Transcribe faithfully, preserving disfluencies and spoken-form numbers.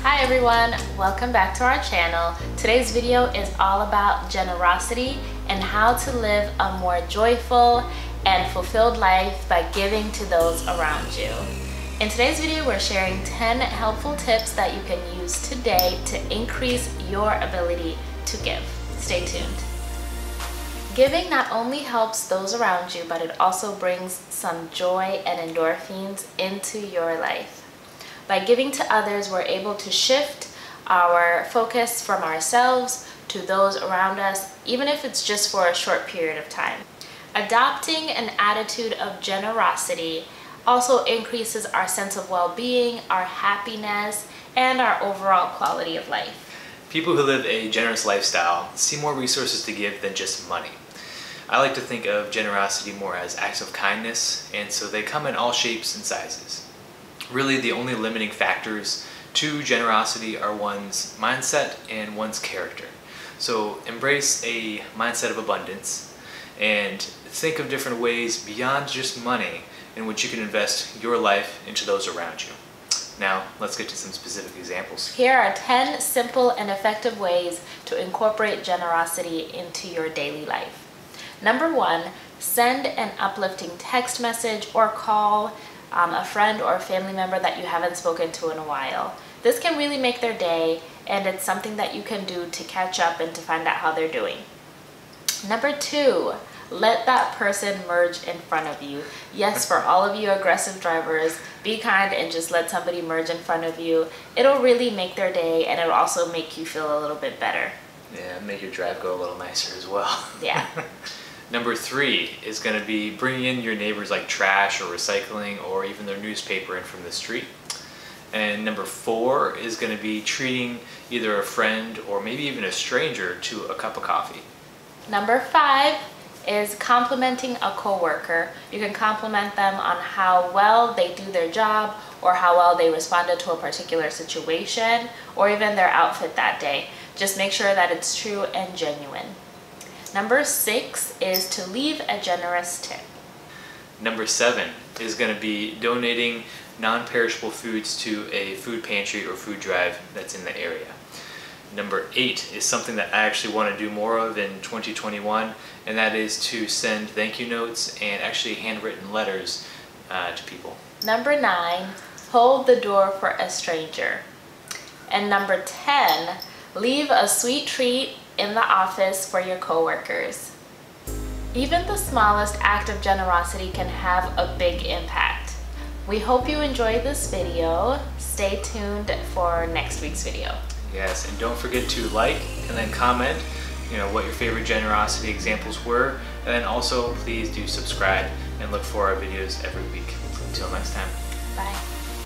Hi everyone, welcome back to our channel. Today's video is all about generosity and how to live a more joyful and fulfilled life by giving to those around you. In today's video, we're sharing ten helpful tips that you can use today to increase your ability to give. Stay tuned. Giving not only helps those around you, but it also brings some joy and endorphins into your life. By giving to others, we're able to shift our focus from ourselves to those around us, even if it's just for a short period of time. Adopting an attitude of generosity also increases our sense of well-being, our happiness, and our overall quality of life. People who live a generous lifestyle see more resources to give than just money. I like to think of generosity more as acts of kindness, and so they come in all shapes and sizes. Really, the only limiting factors to generosity are one's mindset and one's character. So embrace a mindset of abundance and think of different ways beyond just money in which you can invest your life into those around you. Now, let's get to some specific examples. Here are ten simple and effective ways to incorporate generosity into your daily life. Number one, send an uplifting text message or call um, a friend or a family member that you haven't spoken to in a while. This can really make their day, and it's something that you can do to catch up and to find out how they're doing. Number two, let that person merge in front of you. Yes, for all of you aggressive drivers, be kind and just let somebody merge in front of you. It'll really make their day, and it'll also make you feel a little bit better. Yeah, make your drive go a little nicer as well. Yeah. Number three is going to be bringing in your neighbors like trash or recycling or even their newspaper in from the street. And number four is going to be treating either a friend or maybe even a stranger to a cup of coffee. Number five is complimenting a coworker. You can compliment them on how well they do their job or how well they responded to a particular situation or even their outfit that day. Just make sure that it's true and genuine. Number six is to leave a generous tip. Number seven is going to be donating non-perishable foods to a food pantry or food drive that's in the area. Number eight is something that I actually want to do more of in twenty twenty-one, and that is to send thank you notes and actually handwritten letters uh, to people. Number nine, hold the door for a stranger. And number ten, leave a sweet treat in the office for your coworkers. Even the smallest act of generosity can have a big impact. We hope you enjoyed this video. Stay tuned for next week's video. Yes, and don't forget to like and then comment, you know, what your favorite generosity examples were, and then also please do subscribe and look for our videos every week. Until next time. Bye.